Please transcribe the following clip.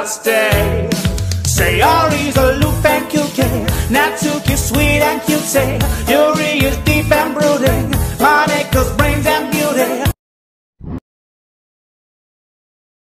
stay. Say Ari's aloof and cute, Natsuki's sweet and cute. Say Yuri is deep and brooding.